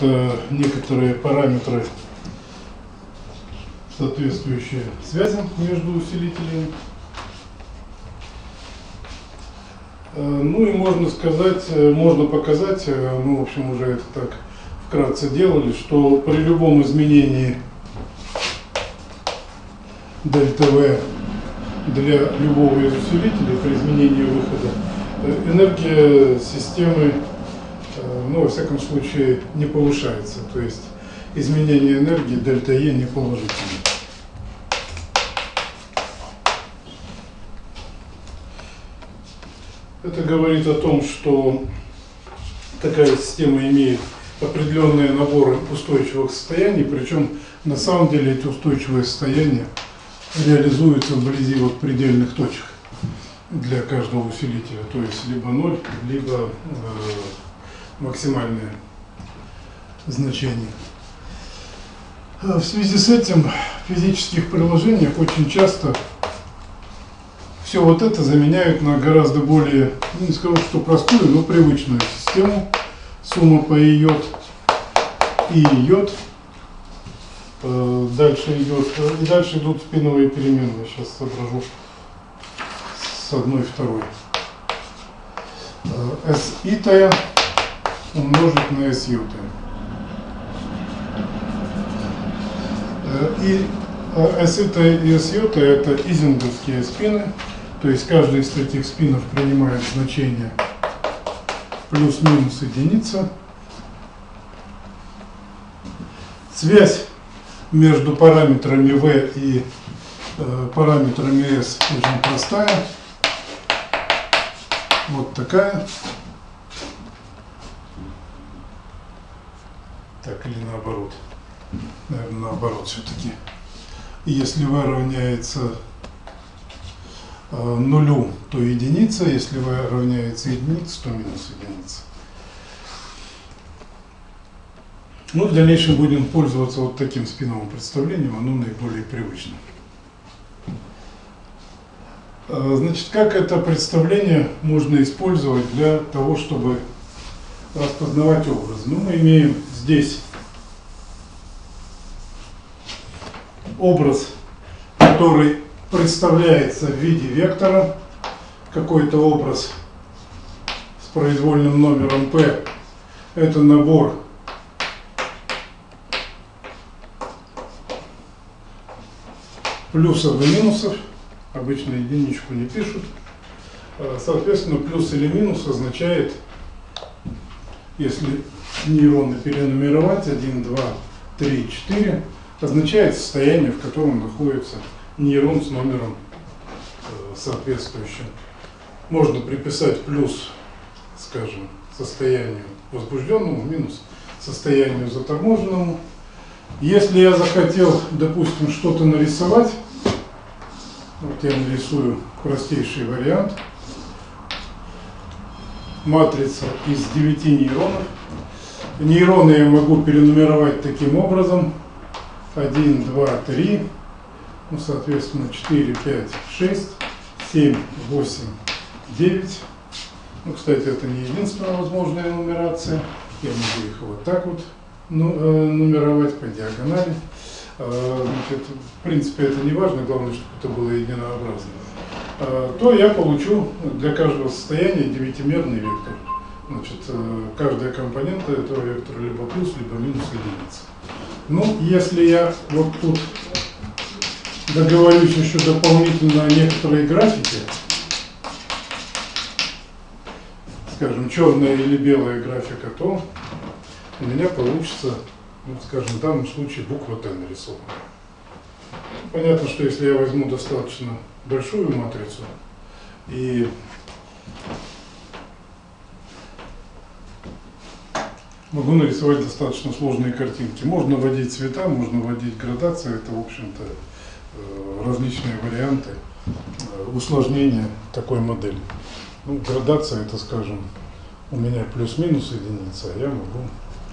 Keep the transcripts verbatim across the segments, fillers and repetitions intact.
это некоторые параметры, соответствующие связям между усилителями. Ну и можно сказать, можно показать, мы в общем уже это так вкратце делали, что при любом изменении дельта V для любого из усилителей, при изменении выхода, энергия системы, ну, во всяком случае, не повышается. То есть изменение энергии дельта E не положительно. Это говорит о том, что такая система имеет определенные наборы устойчивых состояний, причем на самом деле эти устойчивые состояния реализуются вблизи вот предельных точек для каждого усилителя, то есть либо ноль, либо э, максимальное значение. В связи с этим в физических приложениях очень часто все вот это заменяют на гораздо более, ну, не скажу, что простую, но привычную систему. Сумма по йод и йод. Дальше идет, и дальше идут спиновые переменные. Сейчас соображу с одной и второй. S итая умножить на S ютая. И S итая и S ютая это изенговские спины. То есть каждый из этих спинов принимает значение плюс-минус единица. Связь между параметрами V и э, параметрами S очень простая. Вот такая. Так или наоборот. Наверное, наоборот все-таки. Если V равняется э, нулю, то единица. Если V равняется единице, то минус единица. Мы в дальнейшем будем пользоваться вот таким спиновым представлением, оно наиболее привычно. Значит, как это представление можно использовать для того, чтобы распознавать образы? Ну, мы имеем здесь образ, который представляется в виде вектора, какой-то образ с произвольным номером P. Это набор плюсов и минусов, обычно единичку не пишут. Соответственно, плюс или минус означает, если нейроны перенумеровать, один, два, три, четыре, означает состояние, в котором находится нейрон с номером соответствующим. Можно приписать плюс, скажем, состоянию возбужденному, минус состоянию заторможенному. Если я захотел, допустим, что-то нарисовать, вот я нарисую простейший вариант. Матрица из девяти нейронов. Нейроны я могу перенумеровать таким образом. один, два, три, ну, соответственно, четыре, пять, шесть, семь, восемь, девять. Ну, кстати, это не единственная возможная нумерация. Я могу их вот так вот нумеровать по диагонали. Значит, в принципе, это не важно, главное, чтобы это было единообразно. То я получу для каждого состояния девятимерный вектор. Значит, каждая компонента этого вектора либо плюс, либо минус единица. Ну, если я вот тут договорюсь еще дополнительно о некоторой графике, скажем, черная или белая графика, то у меня получится, ну, скажем, в данном случае буква Т нарисована. Понятно, что если я возьму достаточно большую матрицу и могу нарисовать достаточно сложные картинки. Можно вводить цвета, можно вводить градации, это, в общем-то, различные варианты усложнения такой модели. Ну, градация, это, скажем, у меня плюс-минус единица, а я могу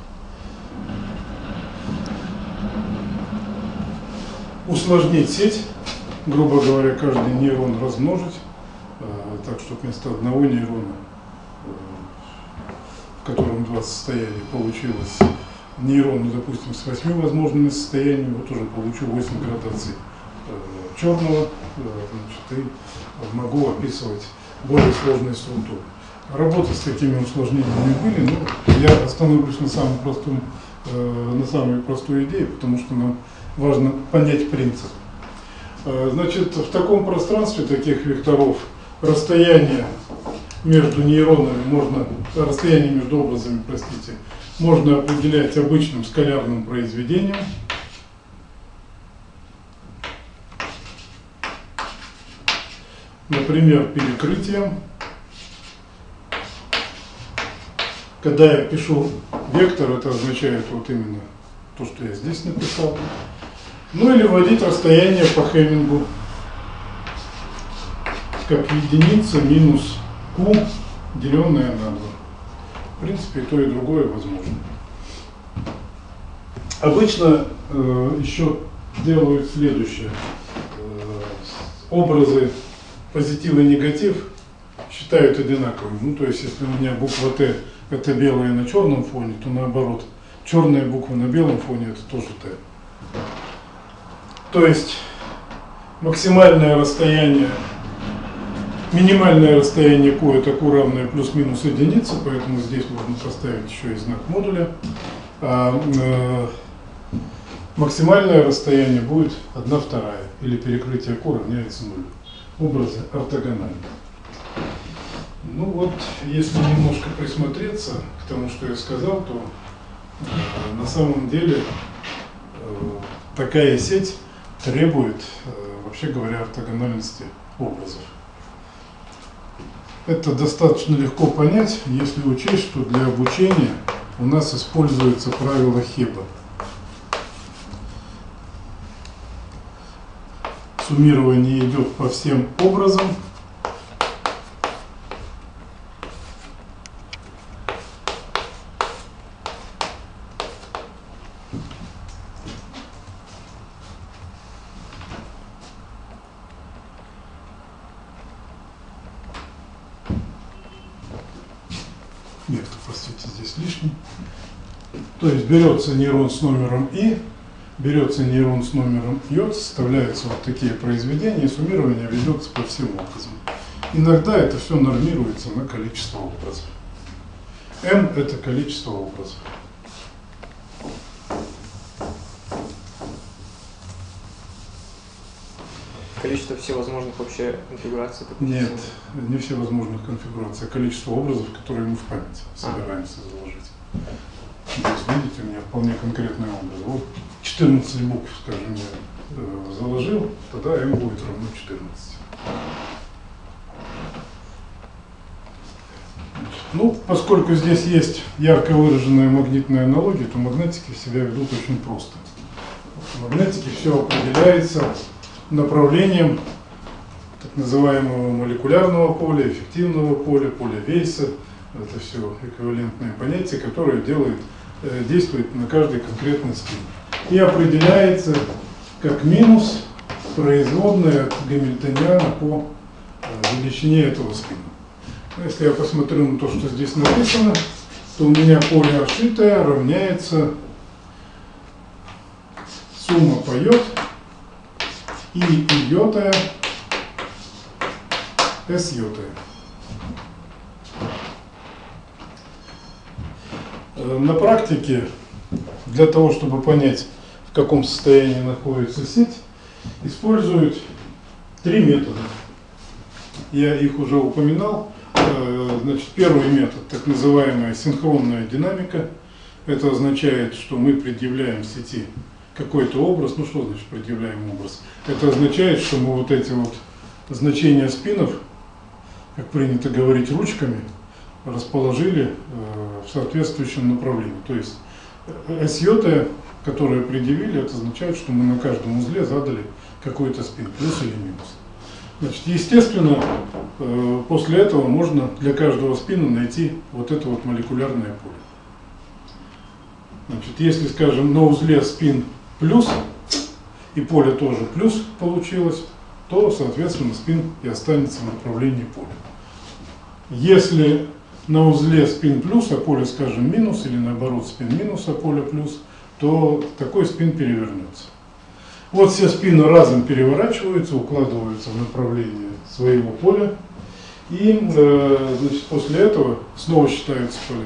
усложнить сеть, грубо говоря, каждый нейрон размножить, так, чтобы вместо одного нейрона, в котором два состояния, получилось нейроны, допустим, с восьми возможными состояниями, вот уже получу восемь градаций э, черного, э, значит, и могу описывать более сложные структуры. Работы с такими усложнениями были, но я остановлюсь на самом простом, э, на самой простой идее, потому что нам важно понять принцип. Э, значит, в таком пространстве таких векторов расстояние между нейронами можно, расстояние между образами, простите, можно определять обычным скалярным произведением. Например, перекрытием. Когда я пишу вектор, это означает вот именно то, что я здесь написал. Ну или вводить расстояние по Хеммингу как единица минус q, деленное на два. В принципе, и то, и другое возможно. Обычно э, еще делают следующее. Э, образы позитив и негатив считают одинаковыми. Ну, то есть, если у меня буква Т это белая на черном фоне, то наоборот, черная буква на белом фоне это тоже Т. То есть, максимальное расстояние, минимальное расстояние Q это Q равное плюс-минус единица, поэтому здесь можно поставить еще и знак модуля. А, э, максимальное расстояние будет одна вторая, или перекрытие Q равняется нулю. Образы ортогональны. Ну вот, если немножко присмотреться к тому, что я сказал, то э, на самом деле э, такая сеть требует, э, вообще говоря, ортогональности образов. Это достаточно легко понять, если учесть, что для обучения у нас используется правило Хеба. Суммирование идет по всем образам. Нет, простите, здесь лишний. То есть берется нейрон с номером I, берется нейрон с номером J, составляются вот такие произведения, и суммирование ведется по всем образам. Иногда это все нормируется на количество образов. M – это количество образов. Количество всевозможных вообще конфигураций? Нет, не всевозможных конфигураций, а количество образов, которые мы в память собираемся а. заложить. Здесь, видите, у меня вполне конкретный образ. Вот четырнадцать букв, скажем, я э, заложил, тогда m будет равно четырнадцати. Ну, поскольку здесь есть ярко выраженная магнитная аналогия, то магнетики себя ведут очень просто. В магнетике все определяется направлением так называемого молекулярного поля, эффективного поля, поля Вейса. Это все эквивалентные понятия, которые делают, э, действуют на каждый конкретный спин. И определяется как минус производная от гамильтониана по э, величине этого спина. Если я посмотрю на то, что здесь написано, то у меня поле отшитое равняется сумма по йод и йотая с йотая. На практике, для того, чтобы понять, в каком состоянии находится сеть, используют три метода. Я их уже упоминал. Значит, первый метод, так называемая синхронная динамика. Это означает, что мы предъявляем сети какой-то образ. Ну что значит предъявляем образ? Это означает, что мы вот эти вот значения спинов, как принято говорить, ручками расположили в соответствующем направлении. То есть S-йота, которое предъявили, это означает, что мы на каждом узле задали какой-то спин, плюс или минус. Значит, естественно, после этого можно для каждого спина найти вот это вот молекулярное поле. Значит, если, скажем, на узле спин плюс, и поле тоже плюс получилось, то, соответственно, спин и останется в направлении поля. Если на узле спин плюс, а поле, скажем, минус, или наоборот спин минус, а поле плюс, то такой спин перевернется. Вот все спины разом переворачиваются, укладываются в направлении своего поля. И э, значит, после этого снова считаются поля.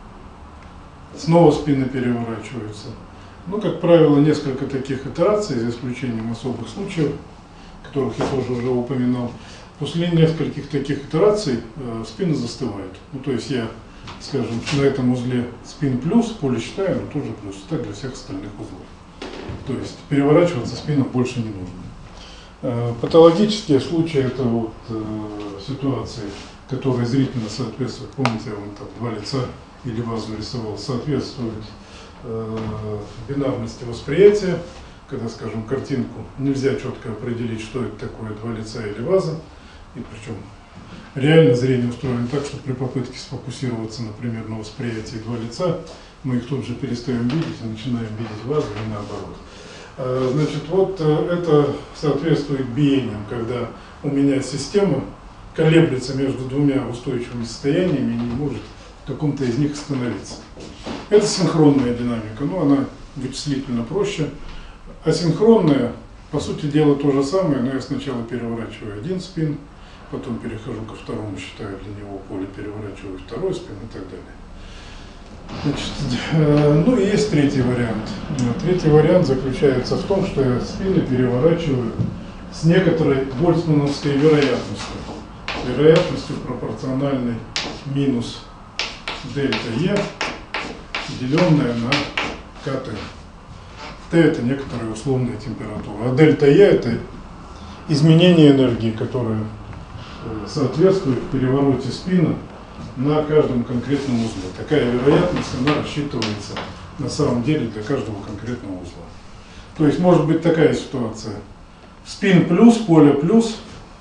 Снова спины переворачиваются. Ну, как правило, несколько таких итераций, за исключением особых случаев, которых я тоже уже упоминал. После нескольких таких итераций э, спины застывают. Ну, то есть я, скажем, на этом узле спин плюс, поле считаю, но тоже плюс. Так для всех остальных узлов. То есть переворачиваться спинам больше не нужно. Э, патологические случаи — это вот э, ситуации, которые зрительно соответствуют. Помните, я вам там два лица или вазу рисовал, соответствуют э, бинарности восприятия. Когда, скажем, картинку нельзя четко определить, что это такое, два лица или ваза. И причем реально зрение устроено так, что при попытке сфокусироваться, например, на восприятии два лица, мы их тут же перестаем видеть и начинаем видеть вазу и наоборот. Значит, вот это соответствует биениям, когда у меня система колеблется между двумя устойчивыми состояниями и не может в каком-то из них остановиться. Это синхронная динамика, но она вычислительно проще. Асинхронная, по сути дела, то же самое, но я сначала переворачиваю один спин, потом перехожу ко второму, считаю для него поле, переворачиваю второй спин и так далее. Значит, ну и есть третий вариант. Третий вариант заключается в том, что я спины переворачиваю с некоторой больцмановской вероятностью. Вероятностью пропорциональной минус дельта Е, деленная на КТ. Т – это некоторая условная температура, а дельта Е – это изменение энергии, которое соответствует перевороте спина на каждом конкретном узле. Такая вероятность, она рассчитывается на самом деле для каждого конкретного узла. То есть может быть такая ситуация. Спин плюс, поле плюс,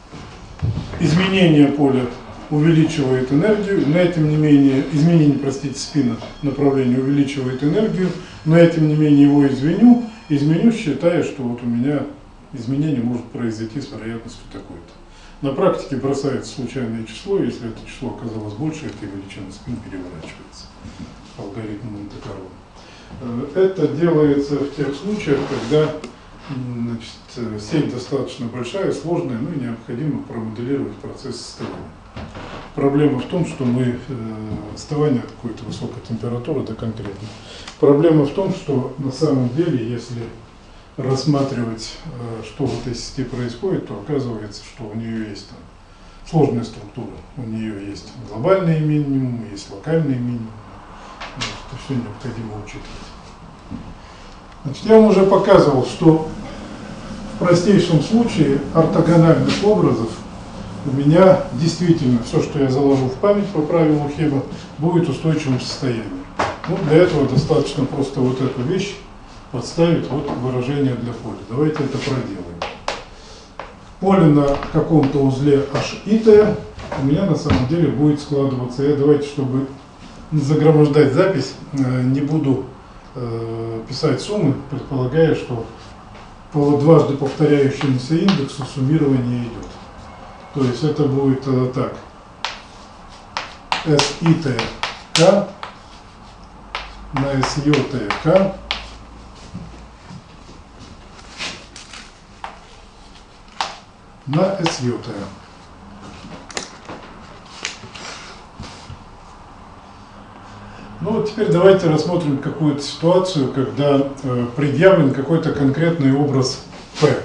изменение поля увеличивает энергию, но тем не менее, изменение, простите, спина направления увеличивает энергию, но я тем не менее его изменю, изменю, считая, что вот у меня изменение может произойти с вероятностью такой-то. На практике бросается случайное число, если это число оказалось больше, этой величины спин переворачивается по алгоритму Монте-Карло. Это делается в тех случаях, когда значит, сеть достаточно большая, сложная, ну и необходимо промоделировать процесс остывания. Проблема в том, что мы, э, остывание какой-то высокой температуры, да конкретно. Проблема в том, что на самом деле, если рассматривать, э, что в этой сети происходит, то оказывается, что у нее есть там сложная структура. У нее есть глобальные минимумы, есть локальные минимумы. Это все необходимо учитывать. Значит, я вам уже показывал, что в простейшем случае ортогональных образов у меня действительно все, что я заложу в память по правилу Хеба, будет в устойчивом состоянии. Ну, для этого достаточно просто вот эту вещь подставить вот выражение для поля. Давайте это проделаем. Поле на каком-то узле H и T у меня на самом деле будет складываться. Я давайте, чтобы не загромождать запись, не буду э, писать суммы, предполагая, что по дважды повторяющемуся индексу суммирование идет. То есть это будет э, так. эс и тэ К на эс ё тэ К на эс ё тэ. Ну вот теперь давайте рассмотрим какую-то ситуацию, когда э, предъявлен какой-то конкретный образ P.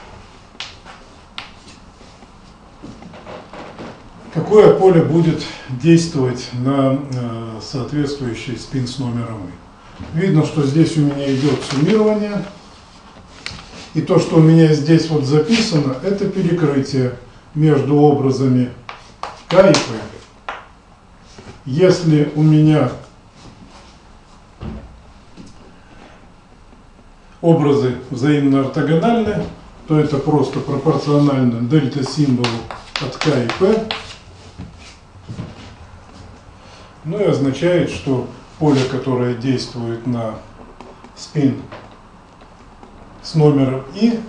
Какое поле будет действовать на э, соответствующий спин с номером И? Видно, что здесь у меня идет суммирование. И то, что у меня здесь вот записано, это перекрытие между образами К и П. Если у меня образы взаимно ортогональны, то это просто пропорционально дельта символу от К и П. Ну и означает, что поле, которое действует на спин с номером И,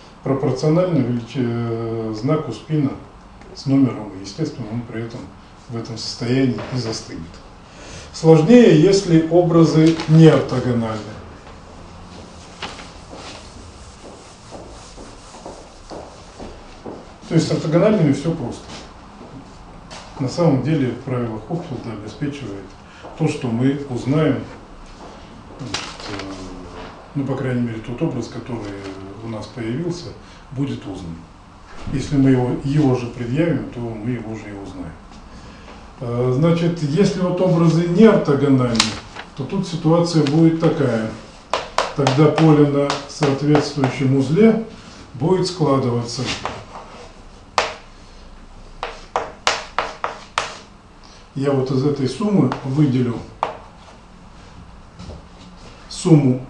пропорционально величи... знаку спина с номером И. Естественно, он при этом в этом состоянии и застынет. Сложнее, если образы не ортогональны. То есть с ортогональными все просто. На самом деле правило Хопфилда обеспечивает то, что мы узнаем, ну, по крайней мере, тот образ, который у нас появился, будет узнан. Если мы его, его же предъявим, то мы его же и узнаем. Значит, если вот образы не ортогональны, то тут ситуация будет такая. Тогда поле на соответствующем узле будет складываться. Я вот из этой суммы выделю сумму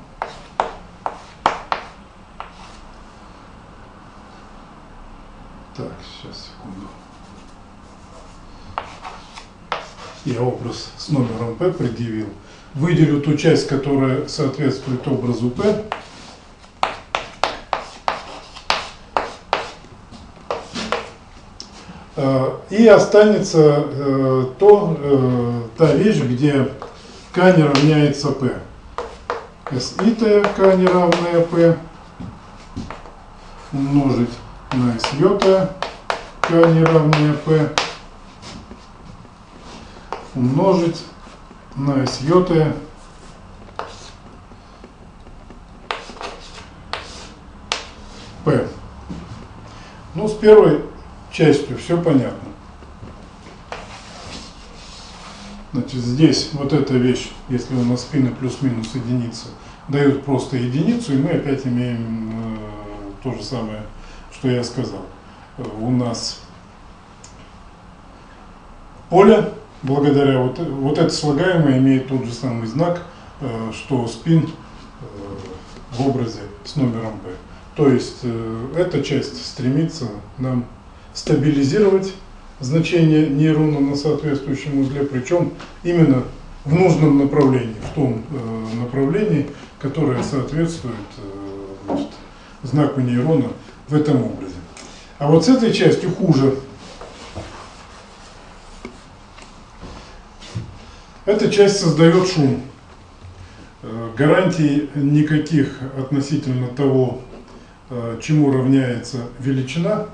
так, сейчас, секунду. Я образ с номером P предъявил. Выделю ту часть, которая соответствует образу P. И останется э, то, э, та вещь, где k не равняется p. S и t k не равная p умножить на s йота k не равная p умножить на s йота p. Ну, с первой частью все понятно. Значит, здесь вот эта вещь, если у нас спины плюс-минус единица, дают просто единицу, и мы опять имеем э, то же самое, что я сказал. У нас поле, благодаря вот, вот это слагаемое, имеет тот же самый знак, э, что спин э, в образе с номером P. То есть э, эта часть стремится нам стабилизировать значение нейрона на соответствующем узле, причем именно в нужном направлении, в том э, направлении, которое соответствует э, значит, знаку нейрона в этом образе. А вот с этой частью хуже. Эта часть создает шум. Э, гарантий никаких относительно того, э, чему равняется величина,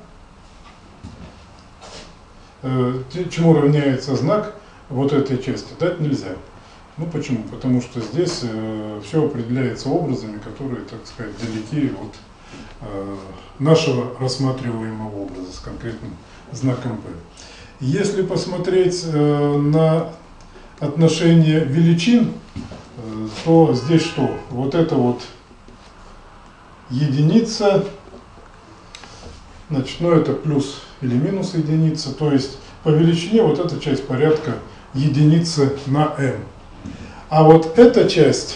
чему равняется знак вот этой части, дать нельзя. Ну почему? Потому что здесь э, все определяется образами, которые, так сказать, далеки от э, нашего рассматриваемого образа с конкретным знаком P. Если посмотреть э, на отношение величин, э, то здесь что? Вот это вот единица, значит, ну это плюс или минус единица, то есть по величине вот эта часть порядка единицы на m. А вот эта часть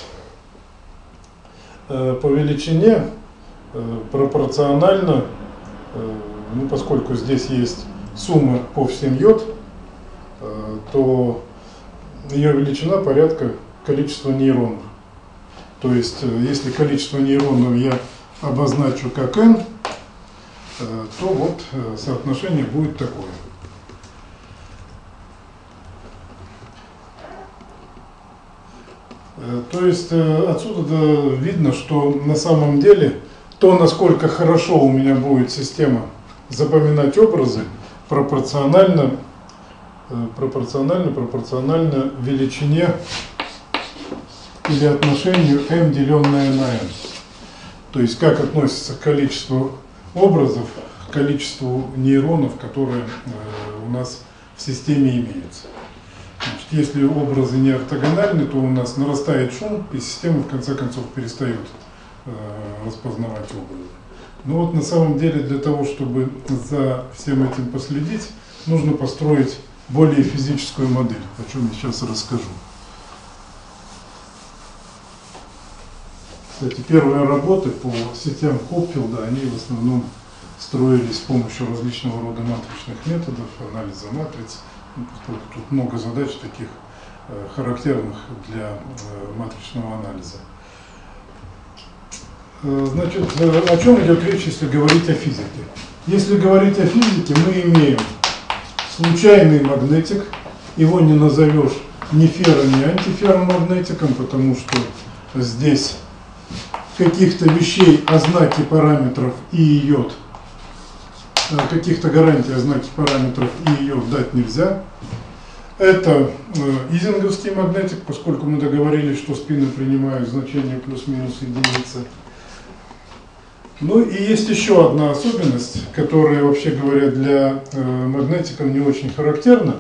э, по величине э, пропорциональна, э, ну, поскольку здесь есть сумма по всем йод, э, то ее величина порядка количества нейронов. То есть, э, если количество нейронов я обозначу как n, то вот соотношение будет такое. То есть отсюда видно, что на самом деле то, насколько хорошо у меня будет система запоминать образы, пропорционально, пропорционально, пропорционально величине или отношению m, деленное на n. То есть как относится к количеству образов, к количеству нейронов, которые э, у нас в системе имеются. Значит, если образы не ортогональны, то у нас нарастает шум, и система в конце концов перестает э, распознавать образы. Но вот на самом деле для того, чтобы за всем этим последить, нужно построить более физическую модель, о чем я сейчас расскажу. Кстати, первые работы по сетям Хопфилда, они в основном строились с помощью различного рода матричных методов, анализа матриц. Тут много задач таких э, характерных для э, матричного анализа. Э, значит, э, о чем идет речь, если говорить о физике? Если говорить о физике, мы имеем случайный магнетик, его не назовешь ни ферро, ни антиферромагнетиком, потому что здесь каких-то вещей о знаке параметров и йод, каких-то гарантий о знаке параметров и йод дать нельзя. Это изинговский магнетик, поскольку мы договорились, что спины принимают значение плюс-минус единицы. Ну и есть еще одна особенность, которая, вообще говоря, для магнетиков не очень характерна,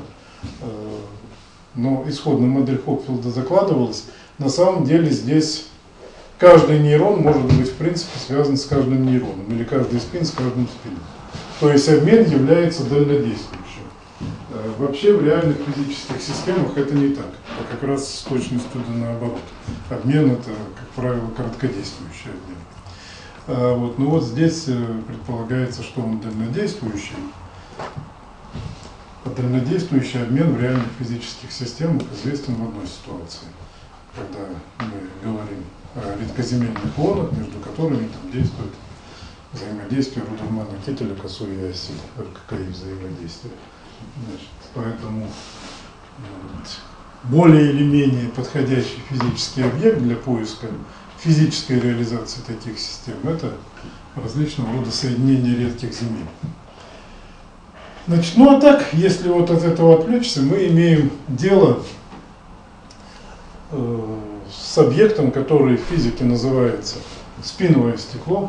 но исходная модель Хокфилда закладывалась. На самом деле здесь каждый нейрон может быть в принципе связан с каждым нейроном, или каждый спин с каждым спином. То есть обмен является дальнодействующим. Вообще в реальных физических системах это не так, а как раз с точностью да наоборот. Обмен это, как правило, короткодействующий обмен. Вот, ну вот здесь предполагается, что он дальнодействующий. А дальнодействующий обмен в реальных физических системах известен в одной ситуации, когда мы говорим о редкоземельных ионах, между которыми там действует взаимодействие Рудермана-Кителя, Косой и Оси, РККИ взаимодействие. Значит, поэтому более или менее подходящий физический объект для поиска физической реализации таких систем – это различного рода соединения редких земель. Значит, ну а так, если вот от этого отвлечься, мы имеем дело э, с объектом, который в физике называется спиновое стекло.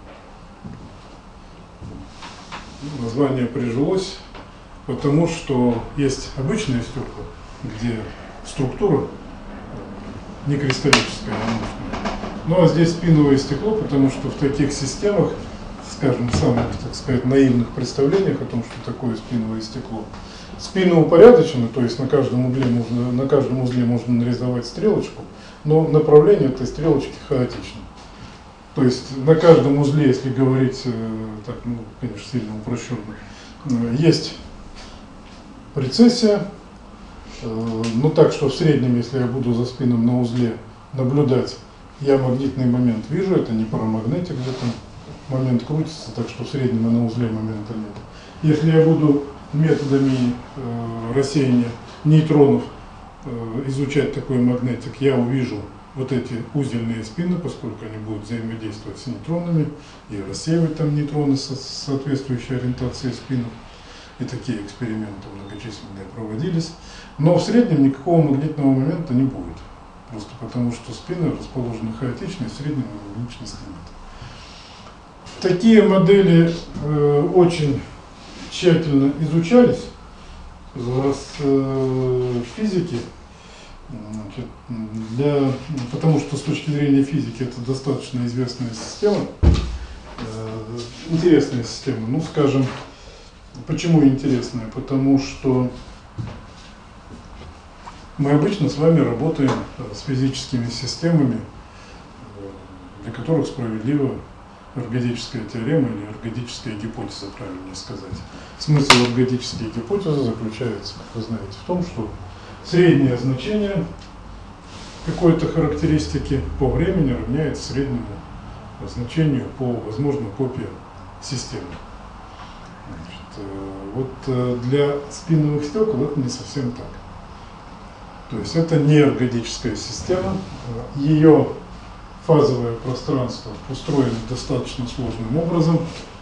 Название прижилось, потому что есть обычные стекла, где структура не кристаллическая, а мощная. Ну а здесь спиновое стекло, потому что в таких системах, скажем, самых, так сказать, наивных представлениях о том, что такое спиновое стекло, спины упорядочены, то есть на каждом узле можно, на каждом узле можно нарисовать стрелочку, но направление этой стрелочки хаотично. То есть на каждом узле, если говорить, так, ну, конечно, сильно упрощенно, есть прецессия, но так, что в среднем, если я буду за спином на узле наблюдать, я магнитный момент вижу, это не парамагнетик, где там момент крутится, так что в среднем и на узле момента нет. Если я буду методами э, рассеяния нейтронов э, изучать такой магнетик, я увижу вот эти узельные спины, поскольку они будут взаимодействовать с нейтронами и рассеивать там нейтроны со соответствующей ориентацией спинов. И такие эксперименты многочисленные проводились. Но в среднем никакого магнитного момента не будет. Просто потому, что спины расположены хаотично, и в среднем магнитности нет. Такие модели э, очень тщательно изучались в э, физике. Значит, для, потому что с точки зрения физики это достаточно известная система, э, интересная система. Ну, скажем, почему интересная? Потому что мы обычно с вами работаем с физическими системами, для которых справедлива эргодическая теорема или эргодическая гипотеза, правильнее сказать. Смысл эргодической гипотезы заключается, как вы знаете, в том, что среднее значение какой-то характеристики по времени равняется среднему значению по возможным копиям системы. Значит, вот для спиновых стекол это не совсем так. То есть это не эргодическая система, ее фазовое пространство устроено достаточно сложным образом.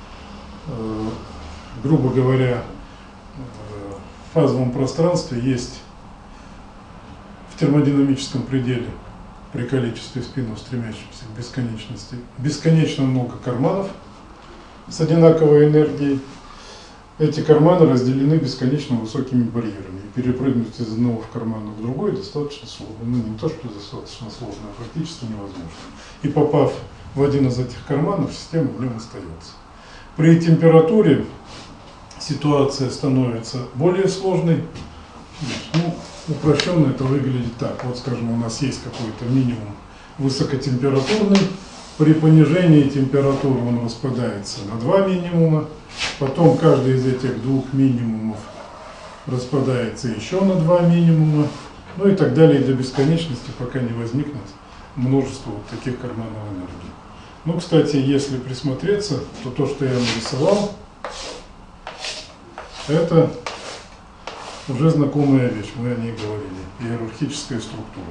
Грубо говоря, в фазовом пространстве есть в термодинамическом пределе при количестве спинов, стремящихся к бесконечности, бесконечно много карманов с одинаковой энергией. Эти карманы разделены бесконечно высокими барьерами. И перепрыгнуть из одного в карман в другой достаточно сложно. Ну, не то, что достаточно сложно, а практически невозможно. И попав в один из этих карманов, система в нем остается. При температуре ситуация становится более сложной. Ну, упрощенно это выглядит так. Вот, скажем, у нас есть какой-то минимум высокотемпературный. При понижении температуры он распадается на два минимума. Потом каждый из этих двух минимумов распадается еще на два минимума. Ну и так далее до бесконечности, пока не возникнет множество вот таких карманов энергии. Ну, кстати, если присмотреться, то то, что я нарисовал, это уже знакомая вещь, мы о ней говорили, иерархическая структура.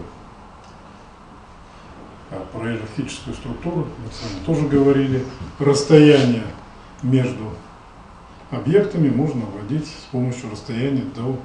А про иерархическую структуру мы с вами тоже говорили. Расстояние между объектами можно вводить с помощью расстояния до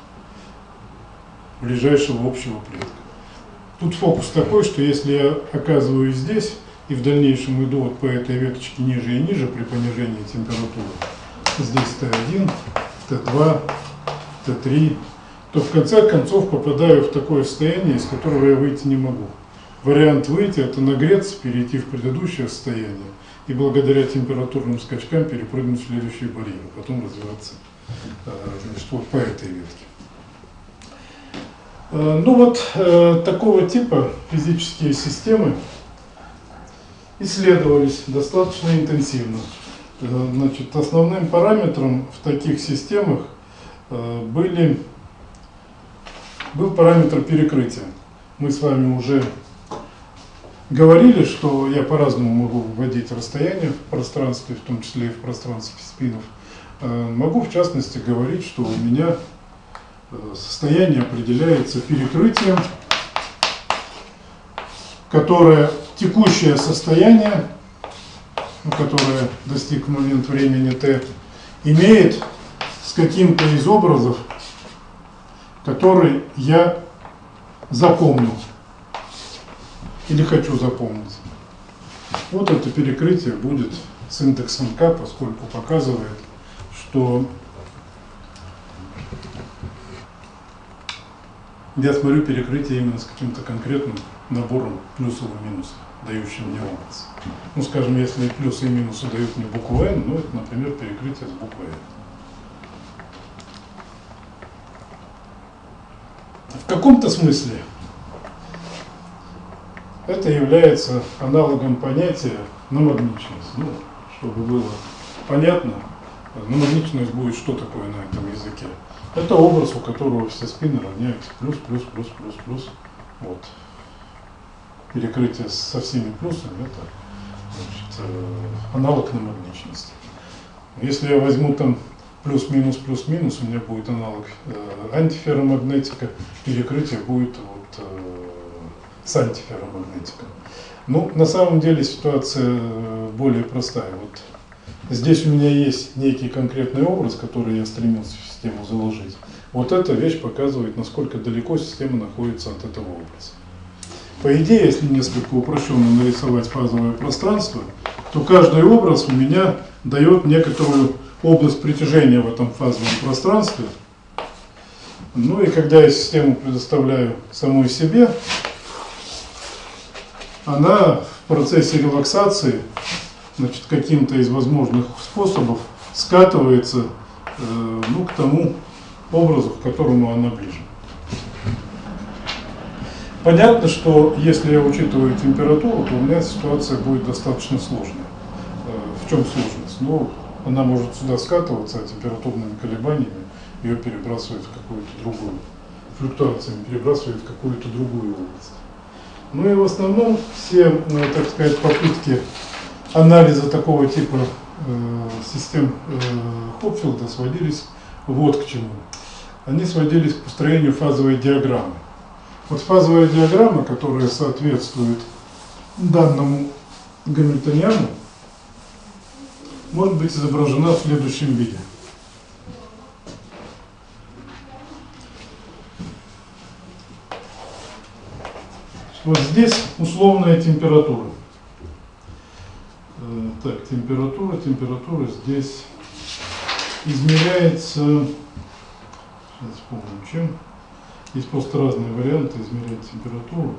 ближайшего общего предка. Тут фокус такой, что если я оказываюсь здесь и в дальнейшем иду вот по этой веточке ниже и ниже при понижении температуры, здесь Т один, Т два, Т три, то в конце концов попадаю в такое состояние, из которого я выйти не могу. Вариант выйти – это нагреться, перейти в предыдущее состояние и благодаря температурным скачкам перепрыгнуть в следующий барьер, потом развиваться значит, вот по этой ветке. Ну вот э, такого типа физические системы исследовались достаточно интенсивно. Э, значит, основным параметром в таких системах э, были, был параметр перекрытия. Мы с вами уже говорили, что я по-разному могу вводить расстояние в пространстве, в том числе и в пространстве спинов. Э, могу в частности говорить, что у меня состояние определяется перекрытием, которое текущее состояние, которое достиг в момент времени t, имеет с каким-то из образов, который я запомнил или хочу запомнить. Вот это перекрытие будет с индексом k, поскольку показывает, что я смотрю перекрытие именно с каким-то конкретным набором плюсов и минусов, дающим мне образ. Ну, скажем, если плюсы и минусы дают мне букву n, ну, это, например, перекрытие с буквой n. В каком-то смысле это является аналогом понятия намагниченность. Ну, чтобы было понятно, намагниченность будет что такое на этом языке. Это образ, у которого все спины равняются плюс, плюс, плюс, плюс, плюс. Вот. Перекрытие со всеми плюсами – это значит, аналог намагниченности. Если я возьму там плюс, минус, плюс, минус, у меня будет аналог э, антиферромагнетика, перекрытие будет вот, э, с антиферромагнетиком. Ну, на самом деле ситуация более простая. Вот здесь у меня есть некий конкретный образ, который я стремился в систему заложить. Вот эта вещь показывает, насколько далеко система находится от этого образа. По идее, если несколько упрощенно нарисовать фазовое пространство, то каждый образ у меня дает некоторую область притяжения в этом фазовом пространстве. Ну и когда я систему предоставляю самой себе, она в процессе релаксации, значит, каким-то из возможных способов скатывается э, ну, к тому образу, к которому она ближе. Понятно, что если я учитываю температуру, то у меня ситуация будет достаточно сложная. Э, в чем сложность? Ну, она может сюда скатываться, а температурными колебаниями ее перебрасывает в какую-то другую, флюктуациями перебрасывает в какую-то другую область. Ну и в основном все, э, так сказать, попытки анализа такого типа э, систем э, Хопфилда сводились вот к чему. Они сводились к построению фазовой диаграммы. Вот фазовая диаграмма, которая соответствует данному гамильтониану, может быть изображена в следующем виде. Вот здесь условная температура. Так, температура, температура здесь измеряется, сейчас вспомним чем, есть просто разные варианты измерять температуру.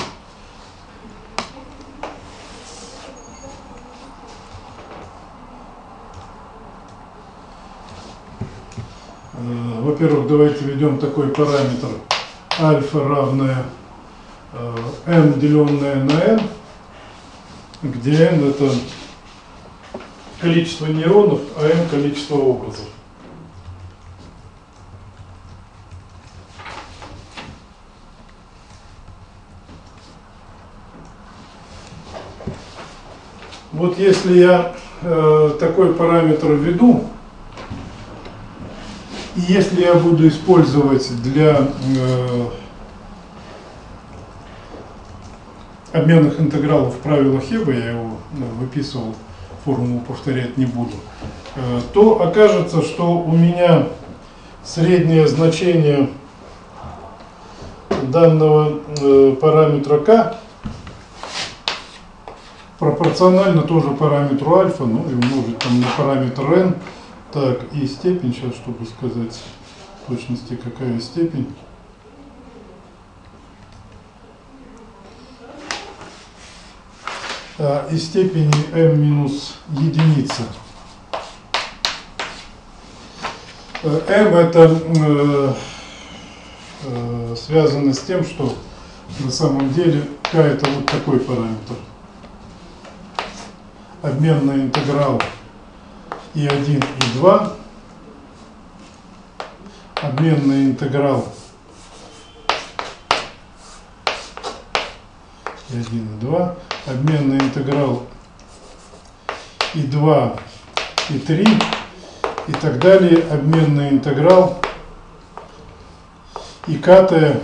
Во-первых, давайте введем такой параметр альфа равное n деленное на n, где n это количество нейронов, а n количество образов. Вот если я э, такой параметр введу И если я буду использовать для э, обменных интегралов правила Хеба, я его ну, выписывал, формулу повторять не буду, э, то окажется, что у меня среднее значение данного э, параметра k пропорционально тоже параметру альфа, ну и умножить там на параметр n. Так, и степень, сейчас, чтобы сказать в точности, какая степень. А, и степени m минус единица. M это э, э, связано с тем, что на самом деле k это вот такой параметр. Обменный интеграл и один, и два. Обменный интеграл и один, и два. Обменный интеграл и два, и три. И так далее. Обменный интеграл и КТ,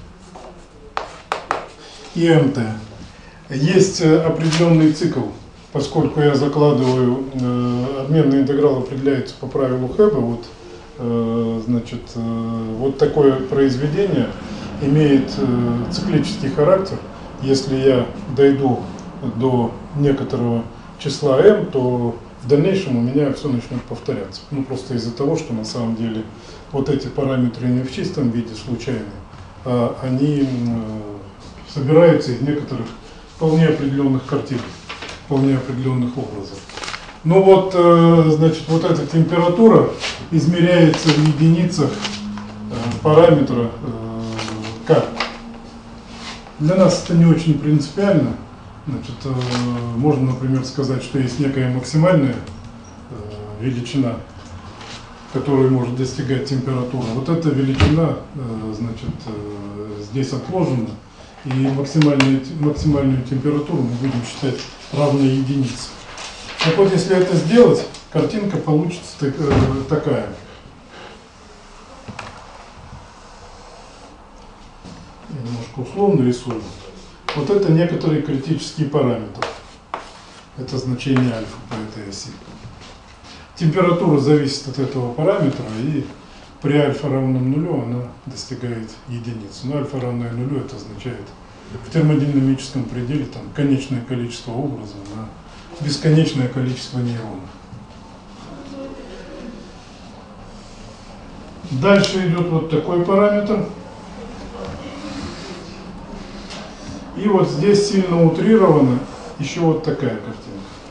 и МТ. Есть определенный цикл. Поскольку я закладываю, э, обменный интеграл определяется по правилу Хеба, вот, э, значит, э, вот такое произведение имеет э, циклический характер. Если я дойду до некоторого числа m, то в дальнейшем у меня все начнет повторяться. Ну, просто из-за того, что на самом деле вот эти параметры не в чистом виде случайные, а они э, собираются из некоторых вполне определенных картинок, вполне определенных образов. Ну вот, э, значит, вот эта температура измеряется в единицах э, параметра э, К. Для нас это не очень принципиально. Значит, э, можно, например, сказать, что есть некая максимальная э, величина, которую может достигать температура. Вот эта величина, э, значит, э, здесь отложена, и максимальную, максимальную температуру мы будем считать равной единице. Так вот, если это сделать, картинка получится так, э, такая. Я немножко условно рисую. Вот это некоторый критический параметр. Это значение альфа по этой оси. Температура зависит от этого параметра, и при альфа равном нулю она достигает единицы. Но альфа равное нулю, это означает в термодинамическом пределе там конечное количество образов на бесконечное количество нейронов. Дальше идет вот такой параметр. И вот здесь сильно утрирована еще вот такая картинка.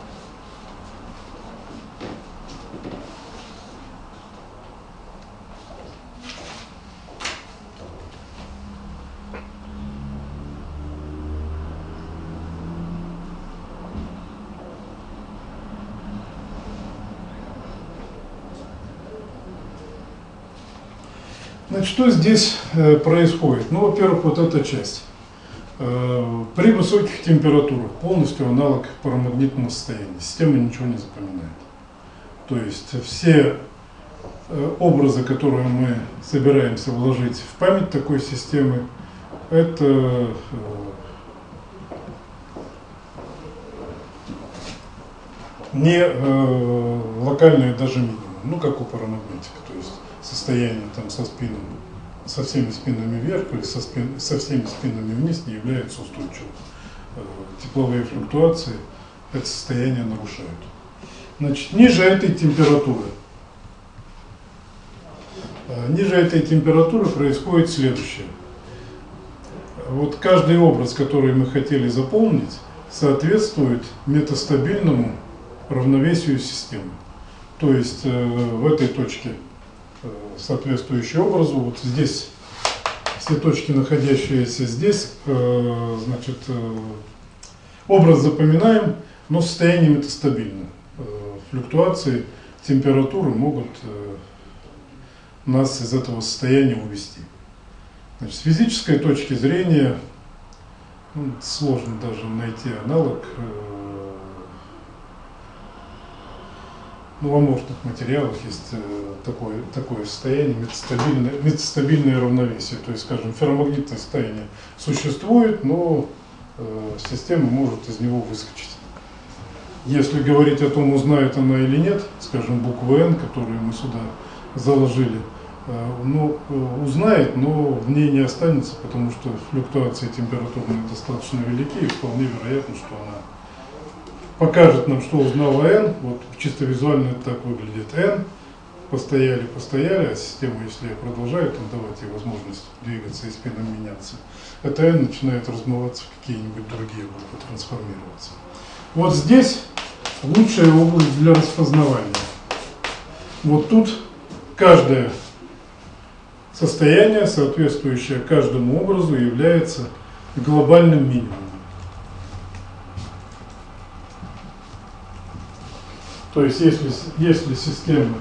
Значит, что здесь э, происходит? Ну, во-первых, вот эта часть. Э, при высоких температурах полностью аналог парамагнитному состоянию. Система ничего не запоминает. То есть все э, образы, которые мы собираемся вложить в память такой системы, это э, не э, локальные даже минимум, ну как у парамагнитика, то есть состояние там со спином, со всеми спинами вверх или со, спин, со всеми спинами вниз не является устойчивым. Э, тепловые флуктуации это состояние нарушают. Значит, ниже этой температуры, э, ниже этой температуры происходит следующее. Вот каждый образ, который мы хотели заполнить, соответствует метастабильному равновесию системы. То есть э, в этой точке э, соответствующий образу, вот здесь все точки, находящиеся здесь, э, значит, э, образ запоминаем, но состояние метастабильно. Э, флюктуации температуры могут э, нас из этого состояния увести. Значит, с физической точки зрения ну, сложно даже найти аналог. ну, в аморфных материалах есть э, такое, такое состояние, метастабильное, метастабильное равновесие. То есть, скажем, ферромагнитное состояние существует, но э, система может из него выскочить. Если говорить о том, узнает она или нет, скажем, букву N, которую мы сюда заложили, э, ну, э, узнает, но в ней не останется, потому что флюктуации температурные достаточно велики, и вполне вероятно, что она покажет нам, что узнала N. Вот чисто визуально это так выглядит. N, постояли, постояли, а система, если продолжает там, давать ей возможность двигаться и спинам меняться, это N начинает размываться в какие-нибудь другие буквы, трансформироваться. Вот здесь лучшая область для распознавания. Вот тут каждое состояние, соответствующее каждому образу, является глобальным минимумом. То есть, если, если система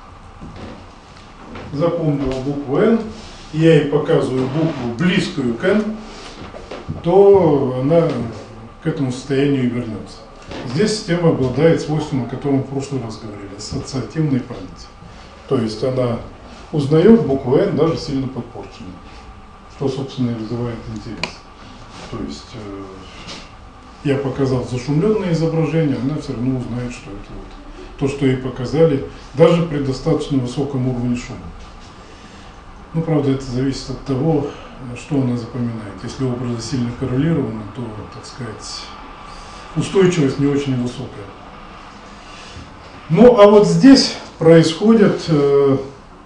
запомнила букву N, и я ей показываю букву близкую к N, то она к этому состоянию и вернется. Здесь система обладает свойством, о котором в прошлый раз говорили, ассоциативной памяти. То есть она узнает букву N даже сильно подпорченную, что, собственно, и вызывает интерес. То есть э, я показал зашумленное изображение, она все равно узнает, что это вот то, что ей показали, даже при достаточно высоком уровне шума. Ну, правда, это зависит от того, что она запоминает. Если образы сильно коррелированы, то, так сказать, устойчивость не очень высокая. Ну, а вот здесь происходит э,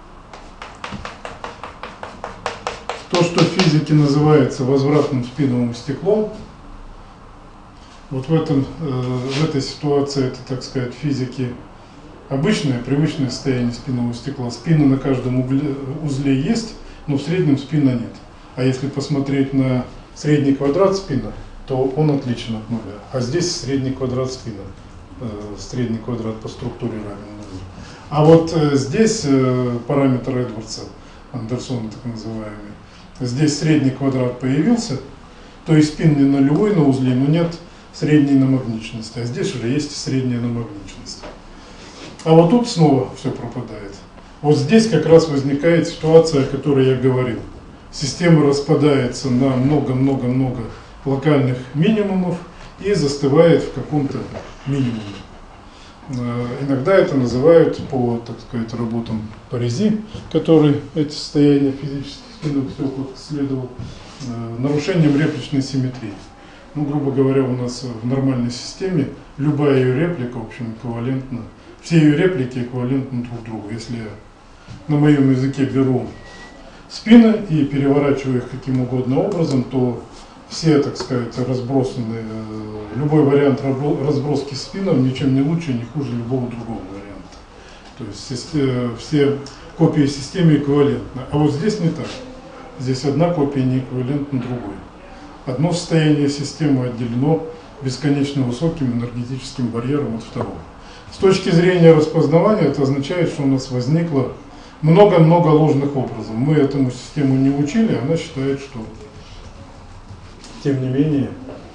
то, что в физике называется возвратным спиновым стеклом. Вот в, этом, э, в этой ситуации это, так сказать, физики обычное, привычное состояние спинного стекла. Спина на каждом угле, узле есть, но в среднем спина нет. А если посмотреть на средний квадрат спина, то он отличен от нуля. А здесь средний квадрат спина, э, средний квадрат по структуре равен нулю. А вот э, здесь э, параметр Эдвардса, Андерсона так называемый, здесь средний квадрат появился, то есть спин не нулевой на узле, но нет средней намагниченности, а здесь уже есть средняя намагниченность. А вот тут снова все пропадает. Вот здесь как раз возникает ситуация, о которой я говорил. Система распадается на много-много-много локальных минимумов и застывает в каком-то минимуме. Иногда это называют по, так сказать, работам Паризи, который эти состояния физических спинных стекол исследовал, нарушением репличной симметрии. Ну, грубо говоря, у нас в нормальной системе любая ее реплика, в общем, эквивалентна, все ее реплики эквивалентны друг другу. Если я на моем языке беру спины и переворачиваю их каким угодно образом, то все, так сказать, разбросанные, любой вариант разброски спинов ничем не лучше, не хуже любого другого варианта. То есть все копии системы эквивалентны. А вот здесь не так. Здесь одна копия не эквивалентна другой. Одно состояние системы отделено бесконечно высоким энергетическим барьером от второго. С точки зрения распознавания это означает, что у нас возникло много-много ложных образов. Мы этому систему не учили, она считает, что тем не менее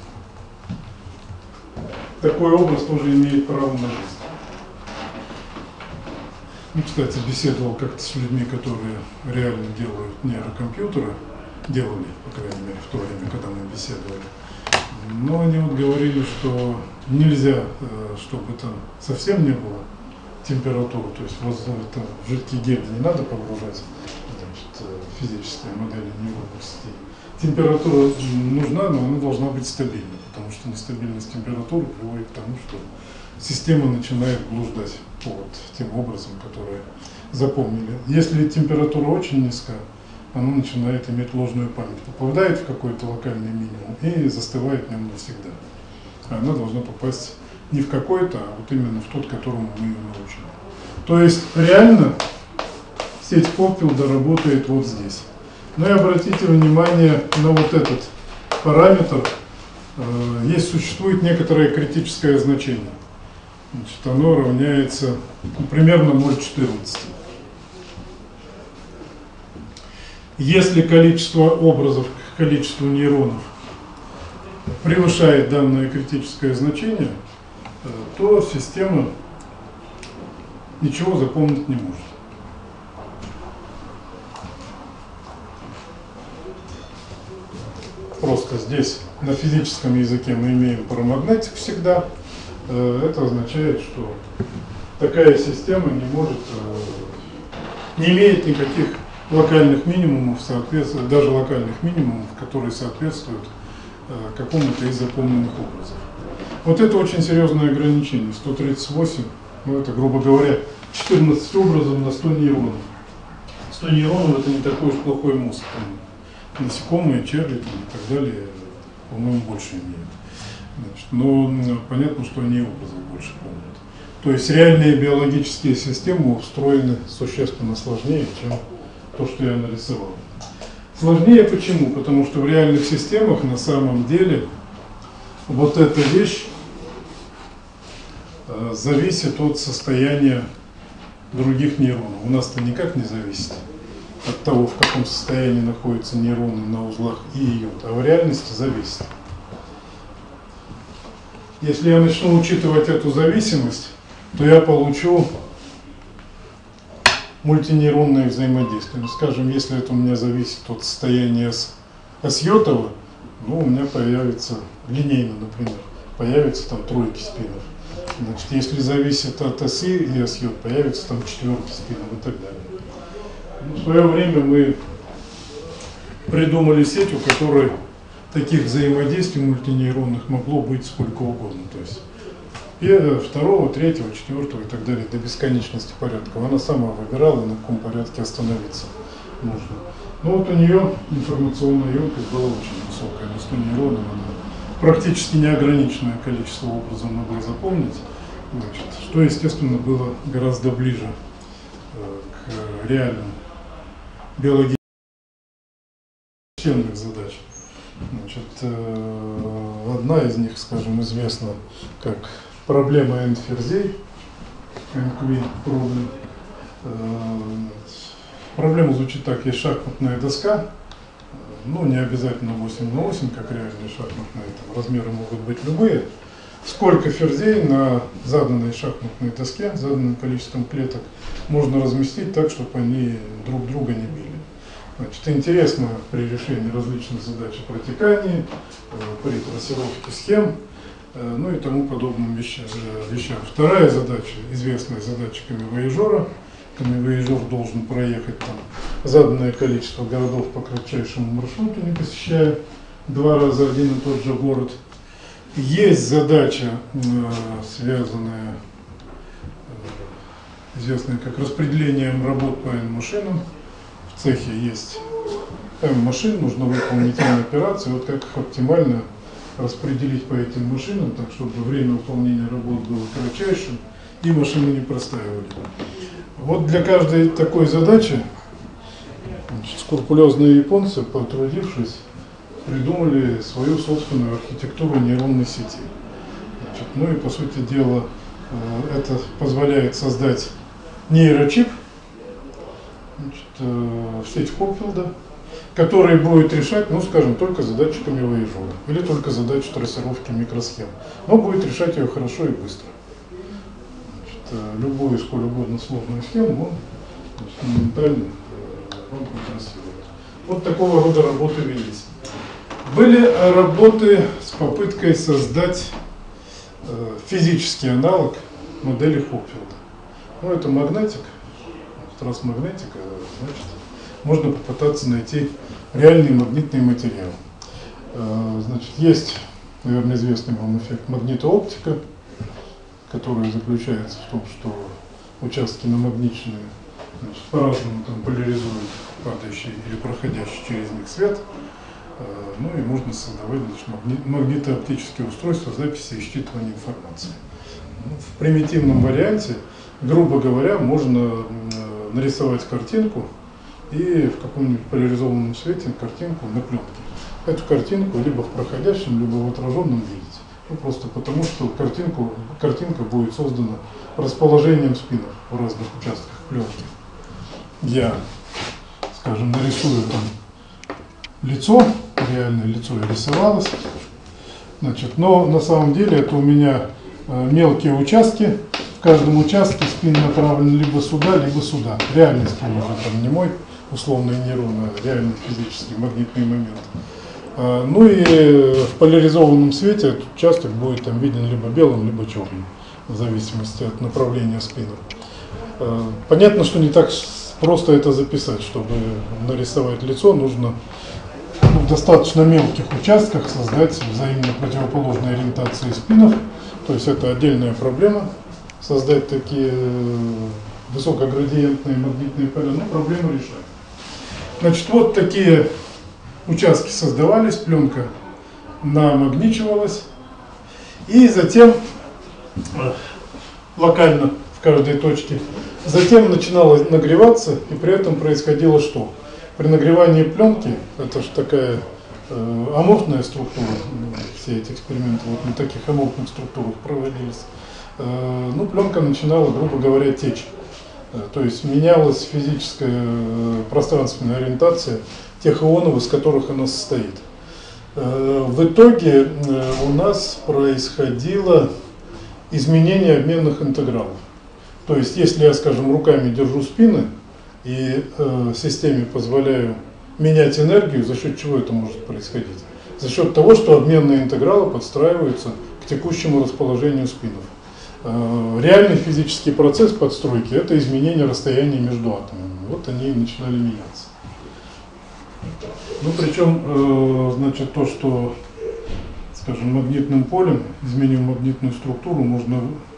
такой образ тоже имеет право на жизнь. Ну, кстати, беседовал как-то с людьми, которые реально делают нейрокомпьютеры, делали, по крайней мере, в то время, когда мы беседовали. Но они вот говорили, что нельзя, чтобы там совсем не было температуры, то есть вот это в жидкий гель не надо погружать, значит, физические модели нейронных сетей. Температура нужна, но она должна быть стабильной, потому что нестабильность температуры приводит к тому, что система начинает блуждать по вот тем образом, которые запомнили. Если температура очень низкая, она начинает иметь ложную память, попадает в какой-то локальный минимум и застывает в нем навсегда. А она должна попасть не в какой-то, а вот именно в тот, которому мы ее научили. То есть реально сеть Хопфилда работает вот здесь. Ну и обратите внимание на вот этот параметр. Есть, существует некоторое критическое значение. Значит, оно равняется ну, примерно ноль целых четырнадцать. Если количество образов к количеству нейронов превышает данное критическое значение, то система ничего запомнить не может. Просто здесь на физическом языке мы имеем парамагнетик всегда. Это означает, что такая система не может, не имеет никаких локальных минимумов, соответствует, даже локальных минимумов, которые соответствуют какому-то из запомненных образов. Вот это очень серьезное ограничение. сто тридцать восемь, ну это, грубо говоря, четырнадцать образов на сто нейронов. сто нейронов это не такой уж плохой мозг. Там насекомые, черви и так далее, по-моему, больше имеют. Значит, но понятно, что они образов больше помнят. То есть реальные биологические системы устроены существенно сложнее, чем то, что я нарисовал. Сложнее почему? Потому что в реальных системах на самом деле вот эта вещь э, зависит от состояния других нейронов. У нас-то никак не зависит от того, в каком состоянии находятся нейроны на узлах И и J, а в реальности зависит. Если я начну учитывать эту зависимость, то я получу мультинейронное взаимодействие. Ну, скажем, если это у меня зависит от состояния Асьотова, ну, у меня появится, линейно, например, появится там тройки спинов. Значит, если зависит от оси и Асьот, появится там четверки спинов и так далее. Ну, в свое время мы придумали сеть, у которой таких взаимодействий мультинейронных могло быть сколько угодно. То есть первого, второго, третьего, четвертого и так далее, до бесконечности порядков. Она сама выбирала, на каком порядке остановиться нужно. Но вот у нее информационная емкость была очень высокая, на сто нейронов она практически неограниченное количество образов могла запомнить, значит, что, естественно, было гораздо ближе э, к реальным биологическим задач. Значит, э, одна из них, скажем, известна как проблема Энд-Ферзей, Энд-Квин проблем. Э, проблема звучит так: есть шахматная доска, ну не обязательно восемь на восемь, как реальные шахматные, там, размеры могут быть любые. Сколько ферзей на заданной шахматной доске, заданным количеством клеток, можно разместить так, чтобы они друг друга не били. Значит, интересно при решении различных задач о протекании, при трассировке схем, ну и тому подобным вещам. Вторая задача, известная задача камевояжера. Камевояжер должен проехать там заданное количество городов по кратчайшему маршруту, не посещая два раза один и тот же город. Есть задача, связанная, известная как распределением работ по N-машинам. В цехе есть M-машин, нужно выполнить N-операции. Вот как их оптимально распределить по этим машинам, так чтобы время выполнения работ было кратчайшим и машины не простаивали. Вот для каждой такой задачи, значит, скрупулезные японцы, потрудившись, придумали свою собственную архитектуру нейронной сети. Значит, ну и по сути дела это позволяет создать нейрочип, значит, в сеть Хопфилда, который будет решать, ну скажем, только задачи камевояжера или только задачу трассировки микросхем, но будет решать ее хорошо и быстро. Значит, любую, сколь угодно сложную схему он, значит, моментально он транслирует. Вот такого рода работы велись. Были работы с попыткой создать э, физический аналог модели Хопфилда. Ну, это магнетик, трансмагнетика, значит, можно попытаться найти реальный магнитный материал. Э, значит, есть, наверное, известный вам эффект магнитооптика, который заключается в том, что участки намагниченные, значит, по-разному там поляризуют падающий или проходящий через них свет. Ну и можно создавать, значит, магнитооптические устройства записи и считывания информации. Ну, в примитивном варианте, грубо говоря, можно нарисовать картинку и в каком-нибудь поляризованном свете картинку на пленке. Эту картинку либо в проходящем, либо в отраженном видеть. Ну, просто потому, что картинку, картинка будет создана расположением спинов в разных участках пленки. Я, скажем, нарисую там лицо, реальное лицо и рисовалось, значит, но на самом деле это у меня мелкие участки, каждом участке спин направлен либо сюда, либо сюда. Реальный спин уже там не мой, условный нейрон, а реальный физический магнитный момент. Ну и в поляризованном свете этот участок будет там виден либо белым, либо черным, в зависимости от направления спина. Понятно, что не так просто это записать. Чтобы нарисовать лицо, нужно в достаточно мелких участках создать взаимно противоположные ориентации спинов. То есть это отдельная проблема, создать такие высокоградиентные магнитные поля, но проблему решаем. Значит, вот такие участки создавались, пленка намагничивалась, и затем локально в каждой точке, затем начинала нагреваться, и при этом происходило что? При нагревании пленки, это же такая э, аморфная структура, все эти эксперименты вот на таких аморфных структурах проводились, э, ну, пленка начинала, грубо говоря, течь. Э, то есть менялась физическая э, пространственная ориентация тех ионов, из которых она состоит. Э, в итоге э, у нас происходило изменение обменных интегралов. То есть, если я, скажем, руками держу спины и э, системе позволяю менять энергию, за счет чего это может происходить? За счет того, что обменные интегралы подстраиваются к текущему расположению спинов. Э, реальный физический процесс подстройки – это изменение расстояния между атомами. Вот они и начинали меняться. Ну, причем, э, значит, то, что, скажем, магнитным полем, изменив магнитную структуру, можно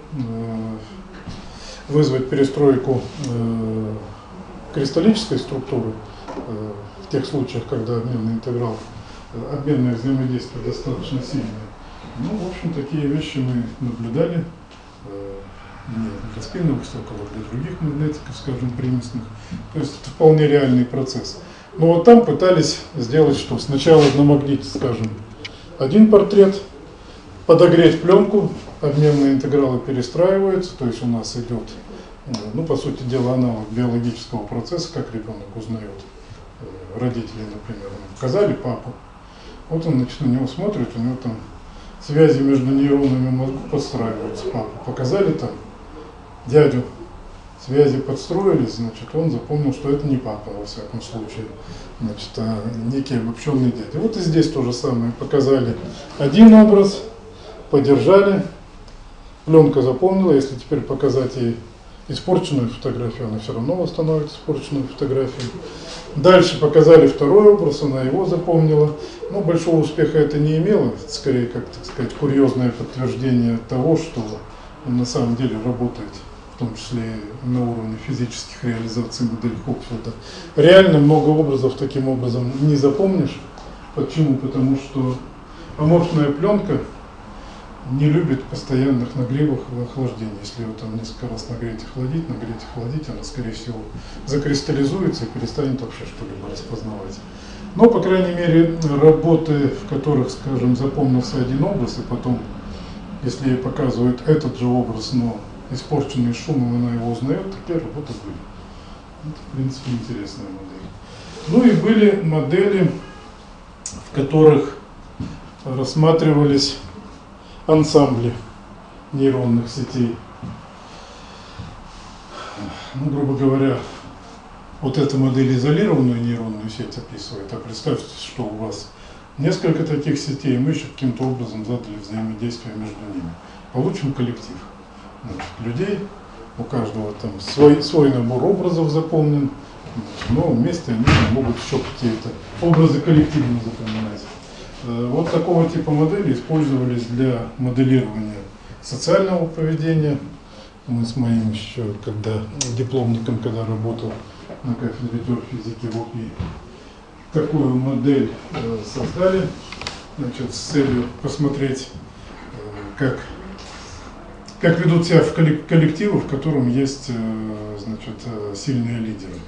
э, вызвать перестройку э, кристаллической структуры э, в тех случаях, когда обменный интеграл, э, обменное взаимодействие достаточно сильное. Ну, в общем, такие вещи мы наблюдали э, не для спинного стекла, а для других магнетиков, скажем, примесных. То есть это вполне реальный процесс. Но вот там пытались сделать что? Сначала намагнитить, скажем, один портрет, подогреть пленку, обменные интегралы перестраиваются, то есть у нас идет, ну, по сути дела, аналог биологического процесса, как ребенок узнает родителей, например. Показали папу, вот он, значит, на него смотрит, у него там связи между нейронами мозга подстраиваются. Папу показали там дядю, связи подстроились, значит, он запомнил, что это не папа, во всяком случае, значит, а некий обобщенный дядя. Вот и здесь то же самое. Показали один образ, подержали, пленка запомнила. Если теперь показать ей испорченную фотографию, она все равно восстановит испорченную фотографию. Дальше показали второй образ, она его запомнила. Но большого успеха это не имело, скорее, как, так сказать, курьезное подтверждение того, что он на самом деле работает, в том числе на уровне физических реализаций модели Хопфилда. Реально много образов таким образом не запомнишь. Почему? Потому что аморфная пленка не любит постоянных нагревов и охлаждений. Если ее там несколько раз нагреть, охладить, нагреть, охладить, она, скорее всего, закристаллизуется и перестанет вообще что-либо распознавать. Но, по крайней мере, работы, в которых, скажем, запомнился один образ, и потом, если ей показывают этот же образ, но испорченный шумом, она его узнает, такие работы были. Это, в принципе, интересная модель. Ну и были модели, в которых рассматривались ансамбли нейронных сетей. Ну, грубо говоря, вот эта модель изолированную нейронную сеть описывает, а представьте, что у вас несколько таких сетей, мы еще каким-то образом задали взаимодействие между ними. Получим коллектив. Значит, людей, у каждого там свой, свой набор образов запомнен, но вместе они могут еще какие-то образы коллективно запоминать. Вот такого типа модели использовались для моделирования социального поведения. Мы с моим еще, когда дипломником, когда работал на кафедре теорфизики в ОПИ, такую модель создали, значит, с целью посмотреть, как, как ведут себя в коллективы, в котором есть, значит, сильные лидеры.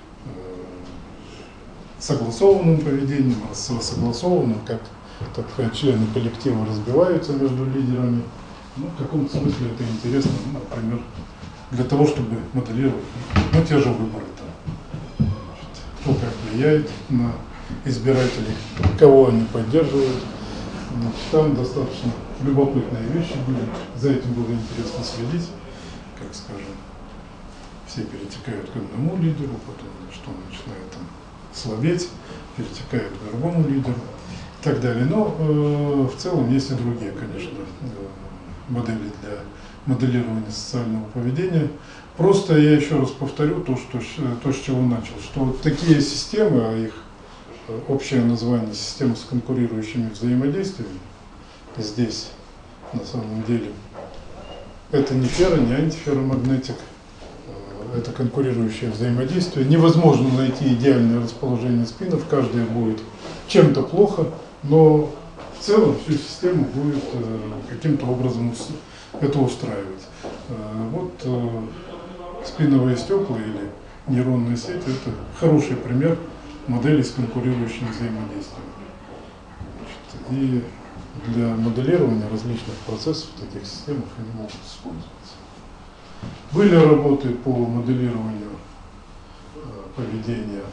Согласованным поведением, согласованным, как, так сказать, члены коллектива разбиваются между лидерами. Ну, в каком-то смысле это интересно, ну, например, для того, чтобы моделировать, ну, те же выборы, там, кто как влияет на избирателей, кого они поддерживают. Значит, там достаточно любопытные вещи были, за этим было интересно следить. как скажем, все перетекают к одному лидеру, потом что он начинает там слабеть, перетекает к другому лидеру и так далее. Но э, в целом есть и другие, конечно, э, модели для моделирования социального поведения. Просто я еще раз повторю то, что, то, с чего начал, что вот такие системы, а их общее название система с конкурирующими взаимодействиями, здесь на самом деле это не ферро, не антиферромагнетик, это конкурирующее взаимодействие. Невозможно найти идеальное расположение спинов, каждая будет чем-то плохо, но в целом всю систему будет каким-то образом это устраивать. Вот спиновые стекла или нейронные сети – это хороший пример модели с конкурирующим взаимодействием. Значит, и для моделирования различных процессов в таких системах они могут использоваться. Были работы по моделированию э, поведения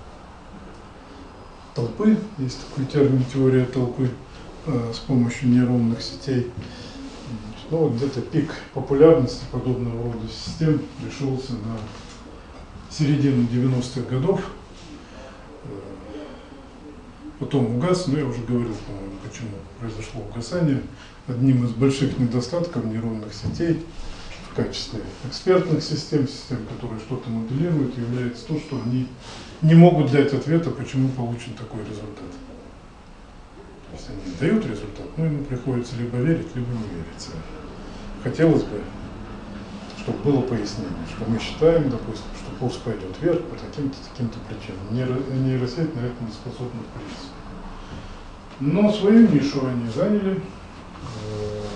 толпы, есть такой термин теория толпы, э, с помощью нейронных сетей. Ну, вот где-то пик популярности подобного рода систем пришелся на середину девяностых годов. Потом угас, но я уже говорил, по-моему, почему произошло угасание. Одним из больших недостатков нейронных сетей в качестве экспертных систем, систем, которые что-то моделируют, является то, что они не могут дать ответа, почему получен такой результат. То есть они дают результат, но ему приходится либо верить, либо не верить. Хотелось бы, чтобы было пояснение, что мы считаем, допустим, что курс пойдет вверх по таким-то таким-то причинам. Нейро, нейросеть на это не способна в принципе. Но свою нишу они заняли. Э,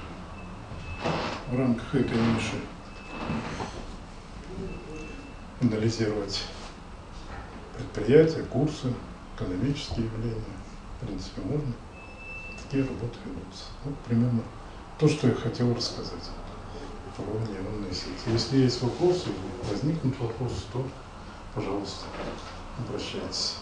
в рамках этой ниши анализировать предприятия, курсы, экономические явления. В принципе, можно. Такие работы ведутся. Вот примерно то, что я хотел рассказать про нейронные сети. Если есть вопросы или возникнут вопросы, то, пожалуйста, обращайтесь.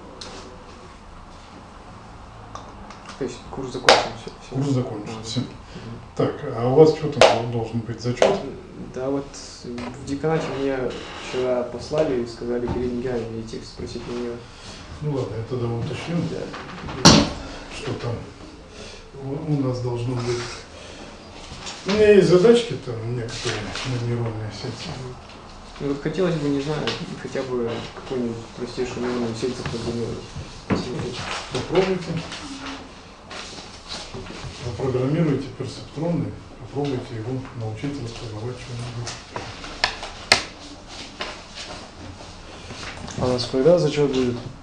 То есть курс закончен? Все, все. Курс закончен. Все. Так, а у вас что там должен быть зачет? Да, вот в деканате мне вчера послали и сказали перед генеральным идти спросить у нее. Ну ладно, я тогда уточню, Да. что там у, у нас должно быть. У меня есть задачки там некоторые на нейронные сети. Ну вот хотелось бы, не знаю, хотя бы какую-нибудь простейшую нейронную сеть запрограммировать. Попробуйте. Запрограммируйте перцептроны, попробуйте его научить распознавать что-нибудь. А у нас когда зачет будет?